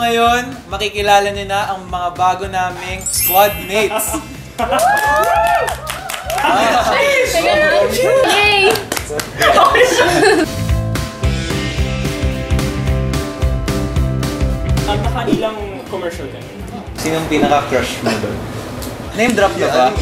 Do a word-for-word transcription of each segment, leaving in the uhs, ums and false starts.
ngayon, makikilala niyo na ang mga bago naming squad mates. Yay! Ang nakailang commercial ka? Sinong pinaka-crush mo doon? Name drop na ba?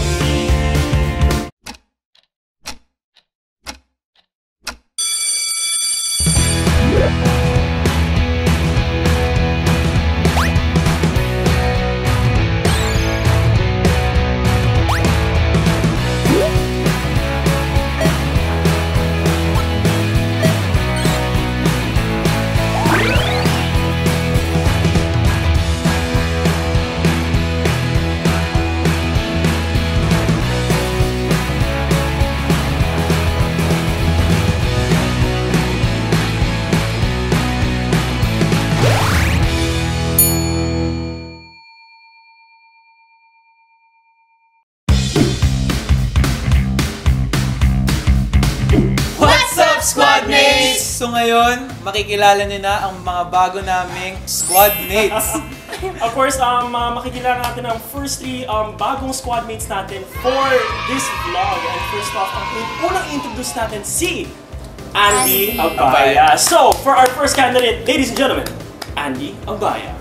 Squad mates! So ngayon, makikilala niyo na ang mga bago naming squad mates. Of course, um, uh, makikilala natin ang first three um, bagong squad mates natin for this vlog. And first off, ang unang introduce natin si Andy Abaya. So, for our first candidate, ladies and gentlemen, Andy Abaya.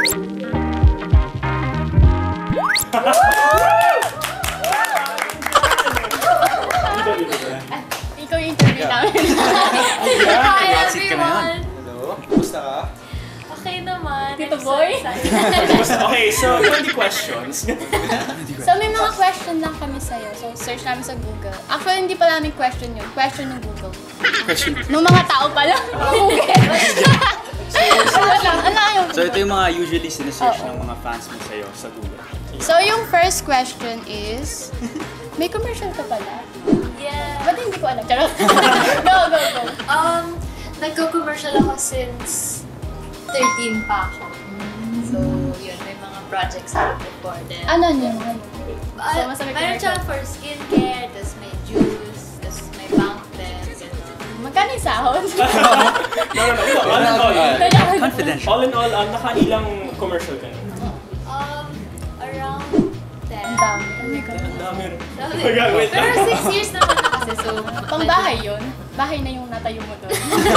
Ikaw yung interview namin. Hi everyone! Hello, kumusta ka? Okay naman. Tito Boy? Okay, so twenty questions. So may mga question lang kami sa'yo. So search namin sa Google. Actually, hindi pa namin question yun. Question ng Google. Question. Nung mga tao pala. So ito yung mga usually sinesearch ng mga fans mo sa'yo sa Google. So yung first question is, may commercial ka pala? Yeah. Ba't hindi ko alam? Charot. Go, go, go. Um, nagko-commercial ako since thirteen pa ako. So, yun, may mga projects ako before then. Ano niya? Uh, So, masarap meron siya for skincare, tapos may juice, tapos may fountain, gano'n. Magkano yung sahod? No, no, no. All in all, Confidential. all in all, um, nakailang commercial ka? Um, around ten. Ang dami. Oh my God. Ang dami rin. Dami. Okay, wait lang. Pero six years naman na kasi, so... Pang bahay yun? Bahay na yung natayo mo doon.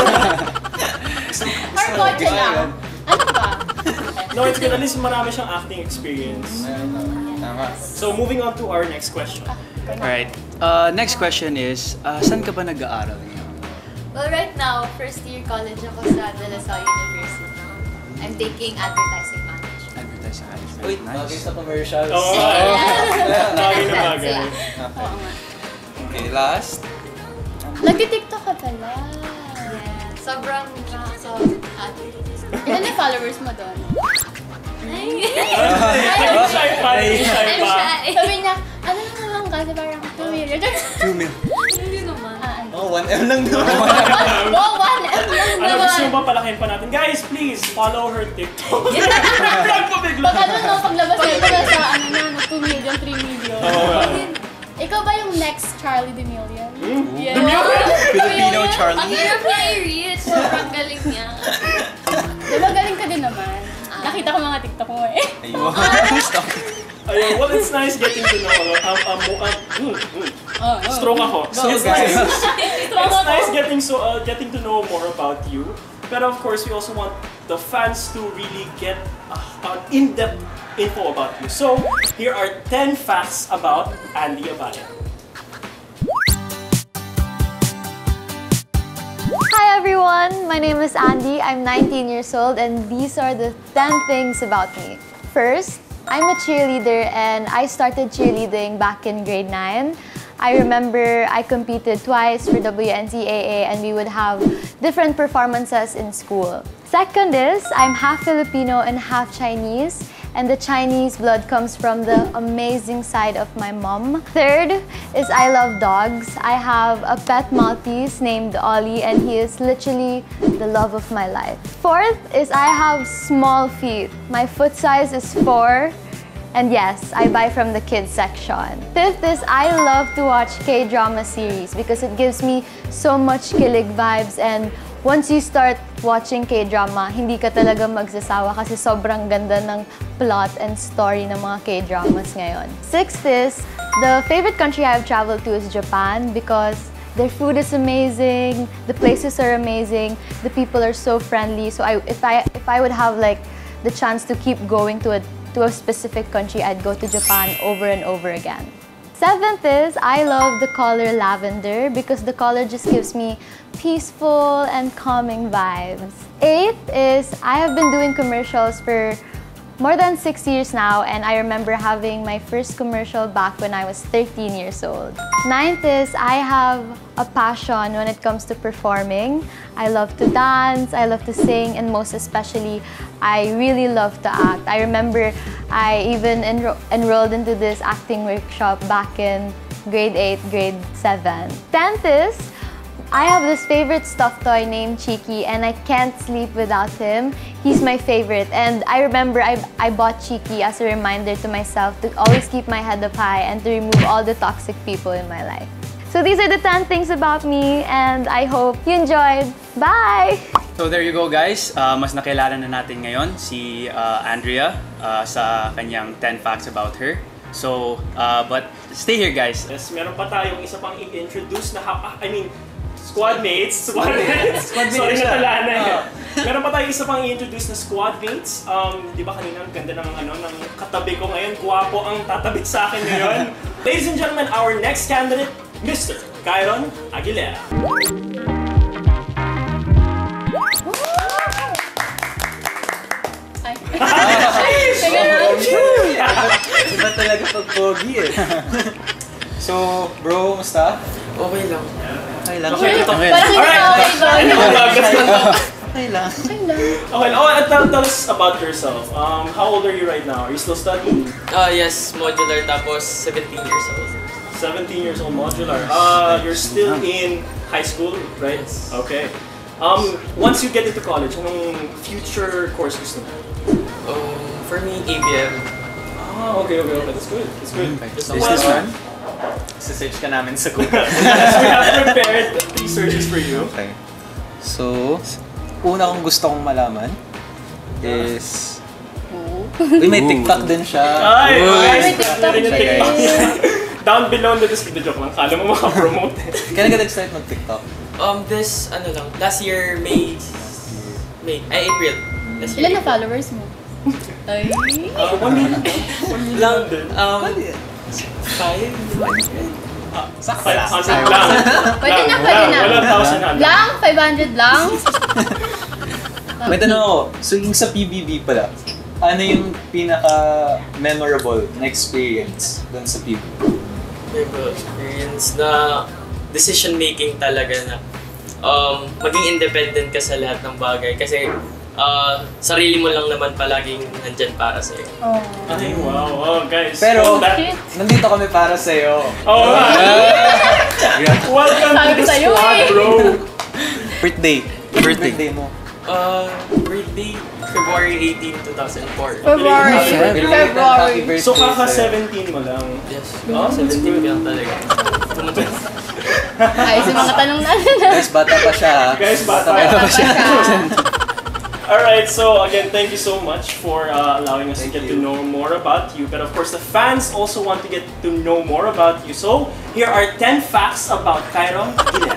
Or kotse lang? Ano ba? No, it's good. At least marami siyang acting experience. Tama. So, moving on to our next question. Alright. Uh, next question is, uh, saan ka ba nag-aaral ngayon? Well, right now, first year college ako sa De La Salle University. I'm taking advertising management. Advertising management. Uy, bagay sa commercials. Oo. Bagay na bagay. Oo nga. Okay, last. Nagti-tiktok ka pala. Yeah, sobrang nakaka-happy. Ilan na followers mo doon? Ay! Ay, shy pa. Shy I'm pa. shy. Sabi niya, ano lang naman kasi parang two million. Two mil. Hindi naman. Ah, ano? Oh, one M lang doon. Wow, one M lang Ano, naman. gusto mo ba palakin pa natin? Guys, please, follow her TikTok. Vlog pa bigla. Pag ano no, paglabas niya ito sa ano na, no, two million, three million. Ikaw ba yung next Charlie D'Amelio? Yeah. Filipino Ang Charlie. hirap niya i-reach. Sobrang galing niya. Diba galing ka din naman? Nakita ko mga TikTok mo eh. Ayun. Ayun, well, it's nice getting to know. Um, um, um, mm, mm. Oh, oh. Stroke ako. So, it's guys. nice. It's nice getting so uh, getting to know more about you. But of course, we also want the fans to really get uh, uh, in-depth info about you. So, here are ten facts about Andy Abaya. Hi everyone, my name is Andy. I'm nineteen years old and these are the ten things about me. First, I'm a cheerleader and I started cheerleading back in grade nine. I remember I competed twice for W N C A A and we would have different performances in school. Second is, I'm half Filipino and half Chinese, and the Chinese blood comes from the amazing side of my mom. Third is I love dogs. I have a pet Maltese named Ollie and he is literally the love of my life. Fourth is I have small feet. My foot size is four. And yes, I buy from the kids section. Fifth is I love to watch K-drama series because it gives me so much kilig vibes and once you start watching K-drama, hindi ka talaga magsasawa kasi sobrang ganda ng plot and story ng mga K-dramas ngayon. Sixth is, the favorite country I've traveled to is Japan because their food is amazing, the places are amazing, the people are so friendly. So I, if I if I would have like the chance to keep going to a to a specific country, I'd go to Japan over and over again. Seventh is, I love the color lavender because the color just gives me peaceful and calming vibes. Eighth is, I have been doing commercials for more than six years now, and I remember having my first commercial back when I was thirteen years old. Ninth is, I have a passion when it comes to performing. I love to dance, I love to sing, and most especially, I really love to act. I remember I even enro enrolled into this acting workshop back in grade eight, grade seven. Tenth is, I have this favorite stuffed toy named Cheeky, and I can't sleep without him. He's my favorite, and I remember I, I bought Cheeky as a reminder to myself to always keep my head up high and to remove all the toxic people in my life. So these are the ten things about me, and I hope you enjoyed. Bye! So there you go guys, uh, mas nakilala na natin ngayon si uh, Andrea uh, sa kanyang ten facts about her. So, uh, but stay here guys. Yes, meron pa tayong isa pang i-introduce na, I mean, squad mates. Squad mates. Sorry, natala na. Uh. Meron pa tayong isa pang i-introduce na squad mates. Um, di ba kanina ang ganda ng, ano, ng katabi ko ngayon. Guwapo ang tatabi sa akin ngayon. Ladies and gentlemen, our next candidate, Mister Kyron Aguilera. Iba talaga pag pogi eh. So, bro, musta? Okay lang. Okay lang. Okay, ito. Parang hindi na okay doon. Okay lang. Okay, oh, and tell, tell us about yourself. Um, how old are you right now? Are you still studying? Ah, yes, modular tapos seventeen years old. seventeen years old modular. Uh, you're still in high school, right? Yes. Okay. Um, once you get into college, anong future course gusto mo? Um, for me, A B M. Ah, okay, okay, okay. That's good. That's good. Business man? Isa-search ka namin sa Google. Yes, we have prepared three searches for you. Okay. So, una kong gusto kong malaman is... Uy, may TikTok din siya. Ay, guys! May TikTok Meron yung siya, TikTok. guys. Down below in the description. Joke lang. Kala mo makapromote. Kailan ka nag-start mag-TikTok? Um, this, ano lang, last year, May, May, ay, April. Last year. Ilan na followers mo? Ay. Uh, one million. One million Lang, din. um, five? Sakto Five lang. hundred lang. Pwede na, Lang, pwede wala- na. Wala thousand hundred. Lang? five hundred lang? May tanong ako, so yung sa P B B pala, ano yung pinaka-memorable na experience doon sa P B B? Memorable experience na decision making talaga na um, maging independent ka sa lahat ng bagay kasi uh, sarili mo lang naman palaging nandyan para sa'yo. Oh. Ay, wow. Oh, guys. Pero, that, nandito kami para sa'yo. oh, welcome Sabi to the ko sa'yo squad, eh. bro. Birthday. Birthday. Birthday mo. Uh, birthday, February eighteenth, two thousand four. February. Happy February. birthday So, kaka sa'yo. seventeen mo lang. Yes, Oh, seventeen ka talaga. Ay, sa mga tanong natin. Guys, bata pa siya ha. Guys, bata pa pa siya. Alright, so again, thank you so much for uh, allowing us Thank to get you. to know more about you. But of course, the fans also want to get to know more about you. So, here are ten facts about Kyron Aguilera.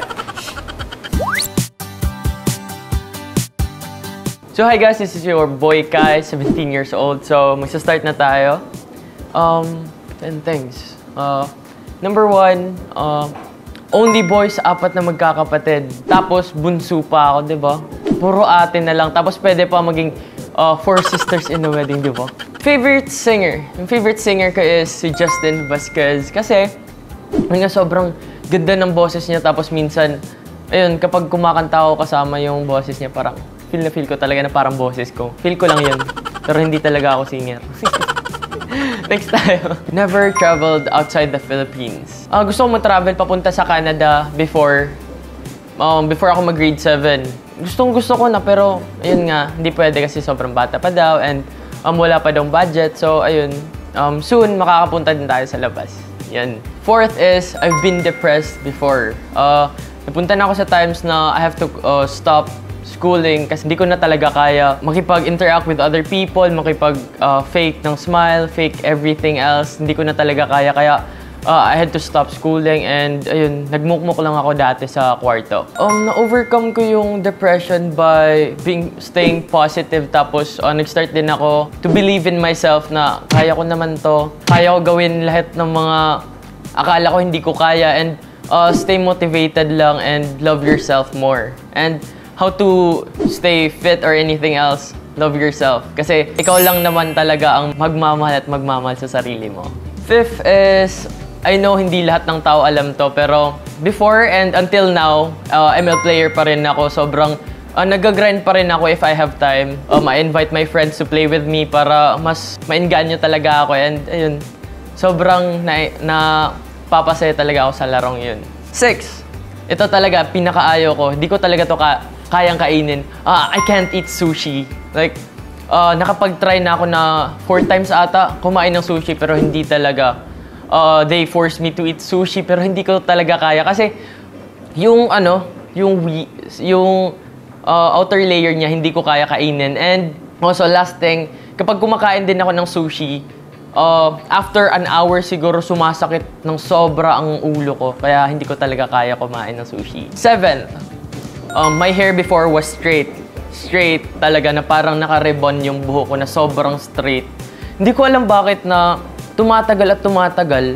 So hi guys, this is your boy Kai, seventeen years old. So magsa-start na tayo. Um, ten things. Uh, number one, uh, only boys, apat na magkakapatid. Tapos bunso pa ako, di ba? Puro ate na lang. Tapos pwede pa maging uh, four sisters in the wedding, di ba? Favorite singer. Yung favorite singer ko is si Justin Vasquez. Kasi, yun nga sobrang ganda ng boses niya. Tapos minsan, ayun, kapag kumakanta ako kasama yung boses niya, parang feel na feel ko talaga na parang boses ko. Feel ko lang yun. Pero hindi talaga ako singer. Next tayo. Never traveled outside the Philippines. Uh, gusto ko mag-travel papunta sa Canada before um, before ako mag-grade seven. Gustong gusto ko na pero ayun nga, hindi pwede kasi sobrang bata pa daw and um, wala pa daw budget. So ayun, um, soon makakapunta din tayo sa labas. Yan. Fourth is, I've been depressed before. Uh, napunta na ako sa times na I have to uh, stop schooling kasi hindi ko na talaga kaya makipag-interact with other people, makipag-fake ng smile, fake everything else. Hindi ko na talaga kaya. Kaya uh, I had to stop schooling and ayun, nagmukmuk lang ako dati sa kwarto. Um, na-overcome ko yung depression by being staying positive tapos uh, nag-start din ako to believe in myself na kaya ko naman to. Kaya ko gawin lahat ng mga akala ko hindi ko kaya and uh, stay motivated lang and love yourself more. And how to stay fit or anything else, love yourself. Kasi ikaw lang naman talaga ang magmamahal at magmamahal sa sarili mo. Fifth is, I know hindi lahat ng tao alam to, pero before and until now, uh, M L player pa rin ako. Sobrang uh, nag-grind pa rin ako if I have time. Um, I invite my friends to play with me para mas mainganyo talaga ako. And ayun, sobrang na, na papasaya talaga ako sa larong yun. Six, ito talaga, pinakaayaw ko. Hindi ko talaga to ka kayang kainin. Uh, I can't eat sushi. Like, uh, nakapag-try na ako na four times ata kumain ng sushi pero hindi talaga. Uh, they forced me to eat sushi pero hindi ko talaga kaya kasi yung ano, yung yung uh, outer layer niya hindi ko kaya kainin. And also last thing, kapag kumakain din ako ng sushi, uh, after an hour siguro sumasakit ng sobra ang ulo ko kaya hindi ko talaga kaya kumain ng sushi. Seven. Um, my hair before was straight. Straight talaga na parang naka-ribbon yung buhok ko na sobrang straight. Hindi ko alam bakit na tumatagal at tumatagal.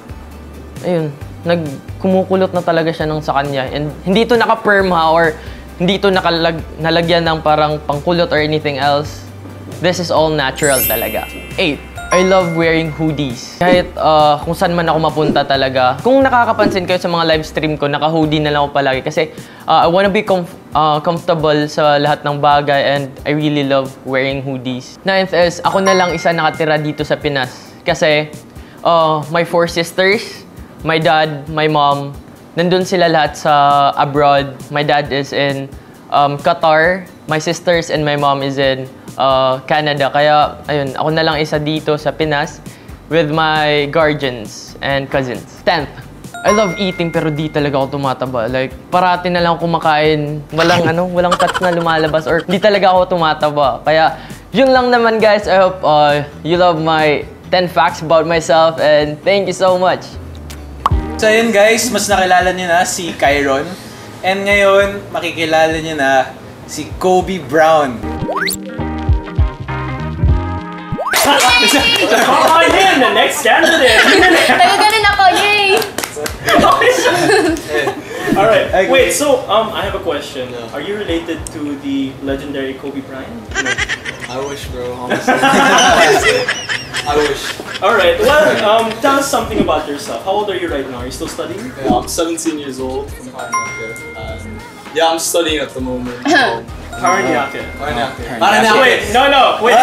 Ayun, nagkumukulot na talaga siya nung sa kanya. And hindi ito naka-perm ha or hindi ito nakalag nalagyan ng parang pangkulot or anything else. This is all natural talaga. Eight. I love wearing hoodies. Kahit uh, kung saan man ako mapunta talaga. Kung nakakapansin kayo sa mga live stream ko, naka-hoodie na lang ako palagi. Kasi uh, I wanna be comf uh, comfortable sa lahat ng bagay and I really love wearing hoodies. Ninth is, ako na lang isa nakatira dito sa Pinas. Kasi uh, my four sisters, my dad, my mom, nandun sila lahat sa abroad. My dad is in um, Qatar. My sisters and my mom is in Uh, Canada. Kaya, ayun, ako na lang isa dito sa Pinas with my guardians and cousins. Tenth, I love eating pero di talaga ako tumataba. Like, parati na lang kumakain, walang ano, walang tats na lumalabas or di talaga ako tumataba. Kaya, yun lang naman guys. I hope uh, you love my ten facts about myself and thank you so much. So yun guys, mas nakilala niyo na si Kyron. And ngayon, makikilala niyo na si Kobe Brown. Oh, yun! The next candidate! Taga-ganon ako, yay! Alright, wait, so um, I have a question. Are you related to the legendary Kobe Bryant? No. I wish, bro, honestly. I wish. Alright, well, um, tell us something about yourself. How old are you right now? Are you still studying? Yeah, I'm seventeen years old from Paranaque. And yeah, I'm studying at the moment. Um, Paranaque. Paranaque. Paranaque. Wait, no, no, wait.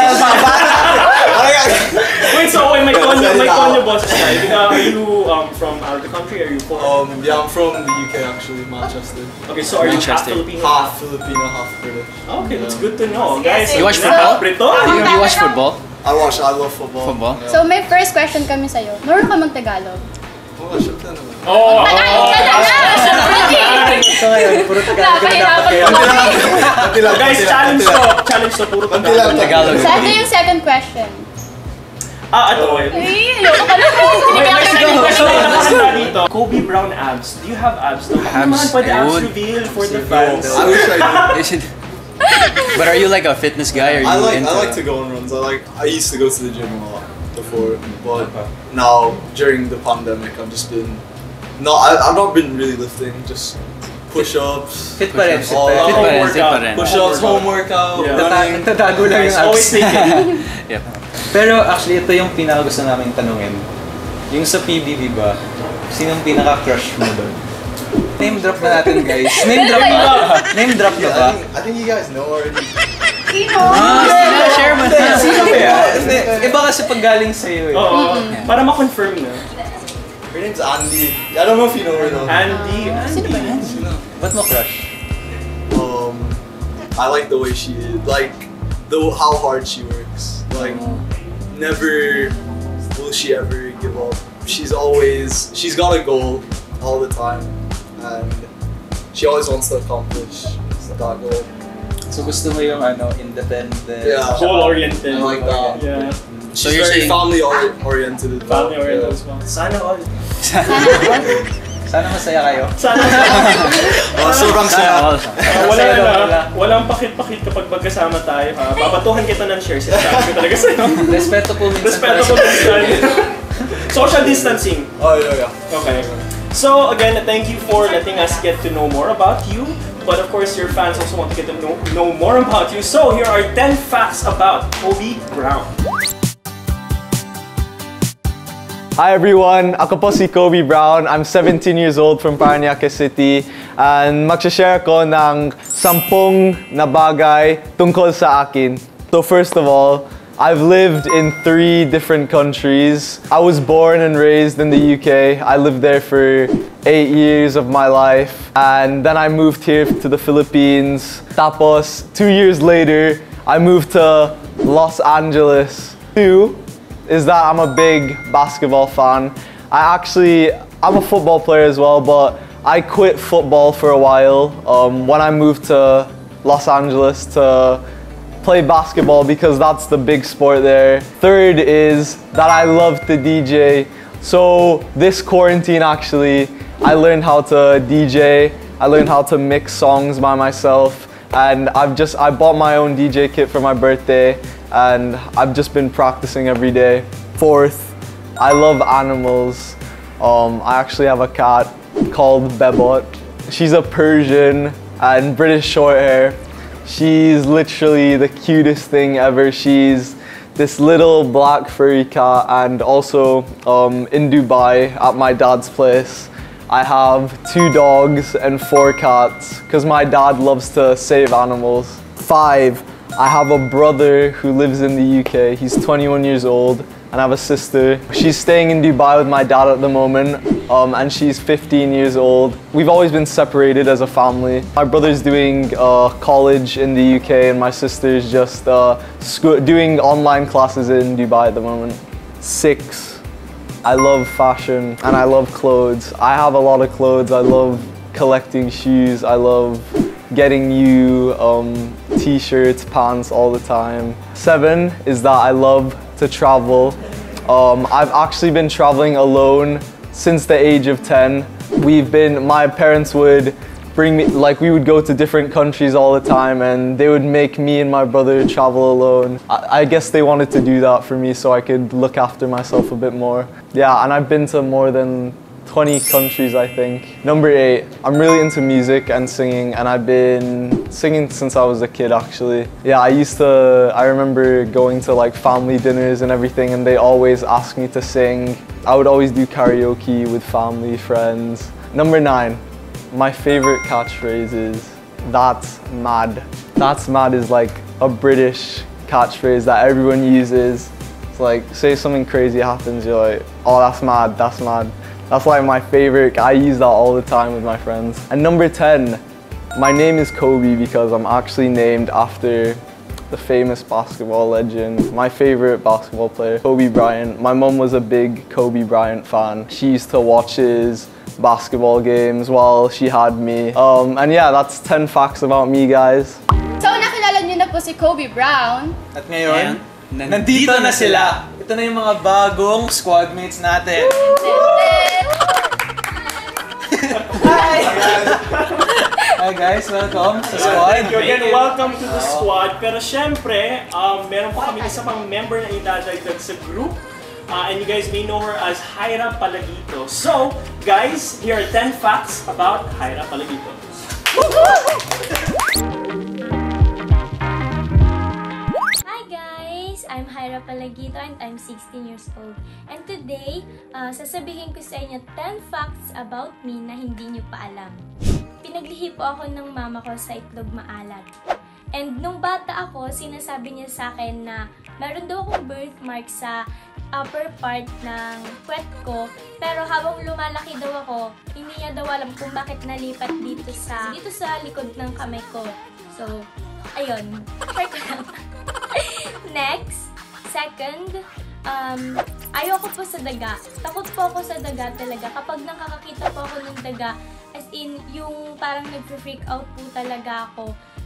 Wait, so wait, may konyo, may konyo boses tayo. Are you um, from out of the country? Are you foreign? Um, yeah, I'm from the U K actually, Manchester. Okay, so are you half Filipino? Half Filipino, half British. Okay, that's good to know. Guys, You watch football? Brito? You, you watch football? I watch, I love football. Football? Yeah. So may first question kami sa'yo. Marunong ka mag-Tagalog? Oh, syempre naman. Oh, Tagalog ka na na! So ngayon, puro Tagalog ka na dapat kayo. Konti lang, guys, konti lang, challenge konti to. lang. Challenge to, puro Konti lang, Tagalog. Tagalog. So ito yung second question. Ah, ito. Wait, Ay, ayoko ka na. Hindi wait, ka may ako second question na nag-question. nakahanda dito. Kobe Brown abs. Do you have abs? No, Abs, naman pwede I abs would. reveal for the fans. I wish I did. You should. But are you like a fitness guy? Are you I like into I like to go on runs. I like I used to go to the gym a lot before, but now during the pandemic I've just been no I, I've not been really lifting, just push-ups, Fit pa rin, fit all pa rin. out, Fit pa rin, fit pa workout. rin. push-ups, home workout, Yeah. running. Tatago lang yung Guys, always abs. thinking. Yep. Pero actually, ito yung pinaka gusto namin tanungin. Yung sa P B B ba, sinong pinaka-crush mo doon? Name drop na natin guys. Name drop na ba? Name drop na Yeah, ba? I think, I think you guys know already. Sino? Ah, share mo na. Sino ba yan? Hindi, iba kasi pag galing sa'yo eh. Oo, para ma-confirm na. Her name's Andy. I don't know if you know her though. Andy, Andy. Ba't mo crush? Um, I like the way she is, like the how hard she works. Like, never will she ever give up. She's always she's got a goal all the time, and she always wants to accomplish that goal. So gusto mo yung ano, independent, Yeah. Goal-oriented. I like that. Yeah. So She's you're very saying- family ori- oriented. as well. Family-oriented as well. Sana all. Sana masaya kayo. Sana Oh, sobrang saya. Uh, wala na, walang pakit-pakit kapag magkasama tayo ha. Babatuhan kita ng shares. Sabi ko talaga sa'yo. Respeto po minsan. Respeto po minsan. Social distancing. Oh, yeah, yeah. Okay. So again, thank you for letting us get to know more about you. But of course, your fans also want to get to know, know more about you. So here are ten facts about Kobe Brown. Hi everyone, ako po si Kobe Brown. I'm seventeen years old from Parañaque City and magsha-share ko ng sampung na bagay tungkol sa akin. So first of all, I've lived in three different countries. I was born and raised in the U K. I lived there for eight years of my life and then I moved here to the Philippines. Tapos, two years later, I moved to Los Angeles. Two is that I'm a big basketball fan. I actually, I'm a football player as well, but I quit football for a while um, when I moved to Los Angeles to play basketball because that's the big sport there. Third is that I love to D J. So this quarantine actually, I learned how to D J. I learned how to mix songs by myself. And I've just, I bought my own D J kit for my birthday and I've just been practicing every day. Fourth, I love animals. Um, I actually have a cat called Bebot. She's a Persian and British short hair. She's literally the cutest thing ever. She's this little black furry cat and also um, in Dubai at my dad's place. I have two dogs and four cats because my dad loves to save animals. Five, I have a brother who lives in the U K. He's twenty-one years old and I have a sister. She's staying in Dubai with my dad at the moment um, and she's fifteen years old. We've always been separated as a family. My brother's doing uh, college in the U K and my sister's just uh, doing online classes in Dubai at the moment. Six, I love fashion and I love clothes. I have a lot of clothes. I love collecting shoes. I love getting new um, t-shirts, pants all the time. Seven is that I love to travel. Um, I've actually been traveling alone since the age of ten. We've been, my parents would bring me, like we would go to different countries all the time and they would make me and my brother travel alone. I, I guess they wanted to do that for me so I could look after myself a bit more. Yeah, and I've been to more than twenty countries, I think. Number eight, I'm really into music and singing and I've been singing since I was a kid actually. Yeah, I used to, I remember going to like family dinners and everything and they always asked me to sing. I would always do karaoke with family, friends. Number nine, my favorite catchphrase is, "That's mad." That's mad is like a British catchphrase that everyone uses. It's like, say something crazy happens, you're like, "Oh, that's mad, that's mad." That's like my favorite. I use that all the time with my friends. And number ten, my name is Kobe because I'm actually named after the famous basketball legend, my favorite basketball player, Kobe Bryant. My mum was a big Kobe Bryant fan. She used to watch his basketball games while she had me. Um, and yeah, that's ten facts about me, guys. So, nakilala niyo na po si Kobe Brown. At ngayon, nandito na sila. Ito na yung mga bagong squad mates natin. Hi! Hi guys, welcome sa squad. Thank you again, welcome to the squad. Pero syempre, um, meron pa kami isa pang member na idadagdag sa group. Uh, and you guys may know her as Jaira Palagito. So, guys, here are ten facts about Jaira Palagito. Hi guys! I'm Jaira Palagito and I'm sixteen years old. And today, uh, sasabihin ko sa inyo ten facts about me na hindi nyo pa alam. Pinaglihi po ako ng mama ko sa itlog maalat. And nung bata ako, sinasabi niya sa akin na meron daw akong birthmark sa upper part ng puwet ko. Pero habang lumalaki daw ako, hindi niya daw alam kung bakit nalipat dito sa dito sa likod ng kamay ko. So, ayun. Try ko lang. Next, second, um, ayoko po sa daga. Takot po ako sa daga talaga. Kapag nakakakita po ako ng daga, as in, yung parang nag-freak out po talaga ako.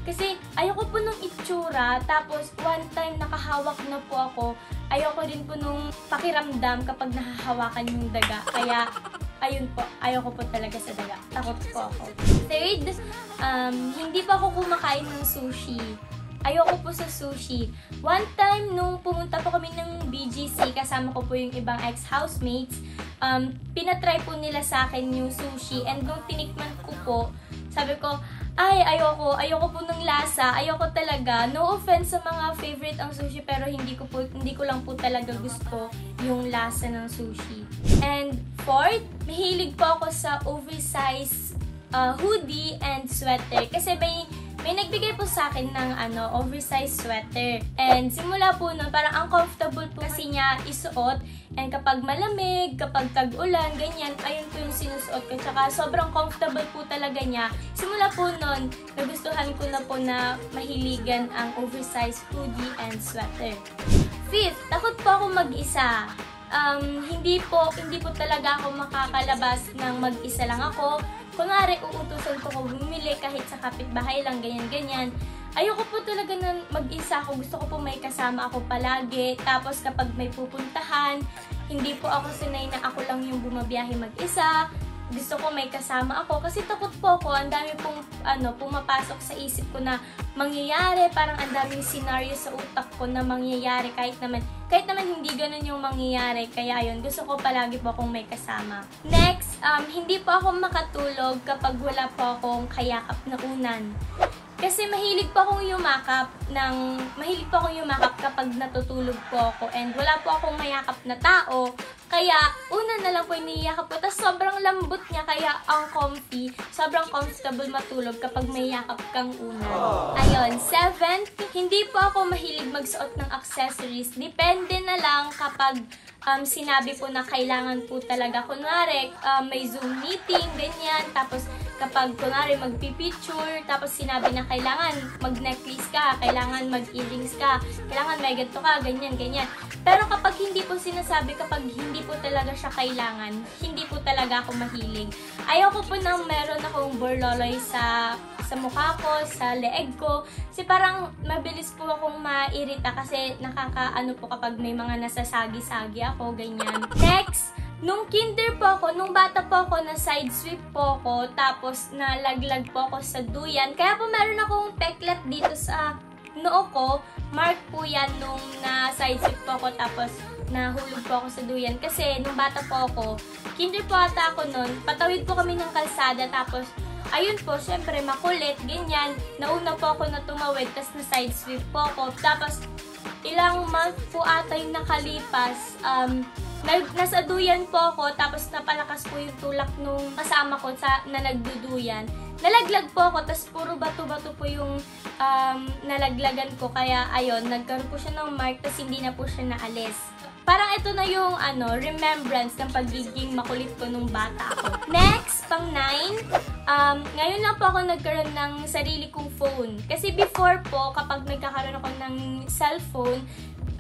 Kasi ayoko po nung itsura, tapos one time nakahawak na po ako, ayoko din po nung pakiramdam kapag nahahawakan yung daga. Kaya, ayun po, ayoko po talaga sa daga. Takot po ako. Third, um, hindi pa ako kumakain ng sushi. Ayoko po sa sushi. One time, nung pumunta po kami ng B G C, kasama ko po yung ibang ex-housemates, um, pinatry po nila sa akin yung sushi. And nung tinikman ko po, sabi ko, ay, ayoko, ayoko po ng lasa, ayoko talaga. No offense sa mga favorite ang sushi, pero hindi ko po, hindi ko lang po talaga gusto yung lasa ng sushi. And fourth, mahilig po ako sa oversized uh, hoodie and sweater. Kasi may, may nagbigay po sa akin ng ano, oversized sweater. And simula po nun, parang uncomfortable po kasi niya isuot. And kapag malamig, kapag tag-ulan, ganyan, ayun po yung sinusuot ko. Tsaka sobrang comfortable po talaga niya. Simula po nun, nagustuhan ko na po na mahiligan ang oversized hoodie and sweater. Fifth, takot po ako mag-isa. Um, hindi po, hindi po talaga ako makakalabas ng mag-isa lang ako. Kunwari, uutusan ko ko bumili kahit sa kapitbahay lang, ganyan-ganyan. Ayoko po talaga na mag-isa ako. Gusto ko po may kasama ako palagi. Tapos kapag may pupuntahan, hindi po ako sanay na ako lang yung bumabiyahe mag-isa. Gusto ko may kasama ako kasi takot po ako. Ang dami pong ano, pumapasok sa isip ko na mangyayari. Parang ang daming scenario sa utak ko na mangyayari kahit naman, kahit naman hindi ganun yung mangyayari. Kaya ayun, gusto ko palagi po akong may kasama. Next, um, hindi po ako makatulog kapag wala po akong kayakap na unan. Kasi mahilig po akong yumakap ng, mahilig po akong yumakap kapag natutulog po ako and wala po akong mayakap na tao. Kaya, una na lang po iniyakap ko. Tapos sobrang lambot niya, kaya ang comfy. Sobrang comfortable matulog kapag may yakap kang una. Ayun. Seventh, hindi po ako mahilig magsuot ng accessories. Depende na lang kapag um, sinabi po na kailangan po talaga. Kunwari, um, may Zoom meeting, ganyan. Tapos, kapag kunwari magpipicture, tapos sinabi na kailangan mag-necklace ka, kailangan mag-earrings ka, kailangan may ganito ka, ganyan, ganyan. Pero kapag hindi po sinasabi, kapag hindi po talaga siya kailangan, hindi po talaga ako mahilig. Ayoko po nang meron akong borloloy sa sa mukha ko, sa leeg ko. Kasi parang mabilis po akong mairita kasi nakakaano po kapag may mga nasasagi-sagi ako, ganyan. Next, nung kinder po ako, nung bata po ako, na side sweep po ako, tapos nalaglag po ako sa duyan. Kaya po meron akong peklat dito sa noo ko. Mark po yan nung na side sweep po ako, tapos nahulog po ako sa duyan. Kasi nung bata po ako, kinder po ata ako nun, patawid po kami ng kalsada, tapos ayun po, syempre makulit, ganyan. Nauna po ako na tumawid, tapos na side sweep po ako. Tapos ilang month po ata yung nakalipas, um, nasa duyan po ako, tapos napalakas po yung tulak nung kasama ko sa, na nagduduyan. Nalaglag po ako, tapos puro bato-bato po yung um, nalaglagan ko. Kaya ayun, nagkaroon po siya ng mark, tapos hindi na po siya naalis. Parang ito na yung ano, remembrance ng pagiging makulit ko nung bata ako. Next, pang nine, um, ngayon lang po ako nagkaroon ng sarili kong phone. Kasi before po, kapag nagkakaroon ako ng cellphone,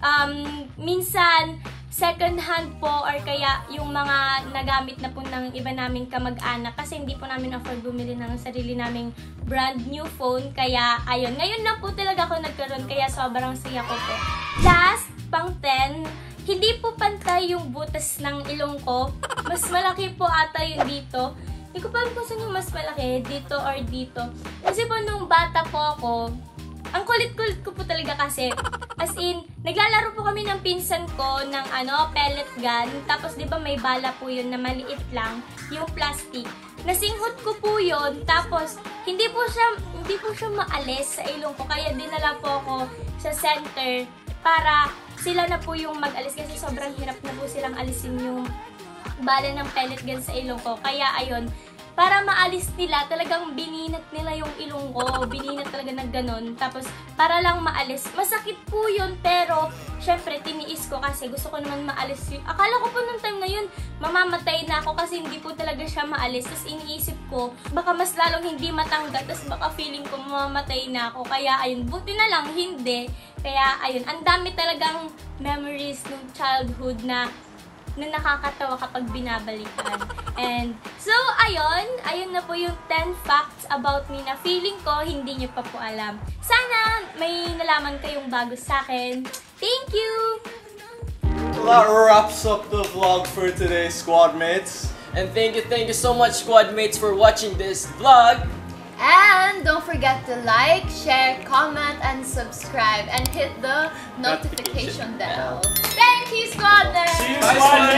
um, minsan, second hand po or kaya yung mga nagamit na po ng iba naming kamag-anak kasi hindi po namin afford bumili ng sarili naming brand new phone. Kaya, ayun, ngayon lang po talaga ako nagkaroon kaya sobrang saya ko po. Last, pang ten, hindi po pantay yung butas ng ilong ko. Mas malaki po ata yung dito. Hindi ko pa alam kung saan yung mas malaki, dito or dito. Kasi po nung bata po ako, ang kulit-kulit ko po talaga kasi. As in, naglalaro po kami ng pinsan ko ng ano, pellet gun. Tapos di ba may bala po yun na maliit lang, yung plastic. Nasinghot ko po yun. Tapos, hindi po siya, hindi po siya maalis sa ilong ko. Kaya dinala po ako sa center para sila na po yung mag-alis kasi sobrang hirap na po silang alisin yung bala ng pellet gun sa ilong ko. Kaya ayun, para maalis nila, talagang bininat nila yung ilong ko. Bininat talaga ng ganun. Tapos, para lang maalis. Masakit po yun, pero syempre, tiniis ko kasi gusto ko naman maalis yun. Akala ko po nung time na yun, mamamatay na ako kasi hindi po talaga siya maalis. Tapos iniisip ko, baka mas lalong hindi matanggal. Tapos baka feeling ko mamamatay na ako. Kaya ayun, buti na lang, hindi. Kaya ayun, ang dami talagang memories ng childhood na na nakakatawa kapag binabalikan. And so, ayun, ayun na po yung ten facts about me na feeling ko hindi nyo pa po alam. Sana may nalaman kayong bago sa akin. Thank you! Well, that wraps up the vlog for today, squad mates. And thank you, thank you so much, squad mates, for watching this vlog. And don't forget to like, share, comment, and subscribe, and hit the notification bell. Thank you, Squad Mates! See you, Squad Mates!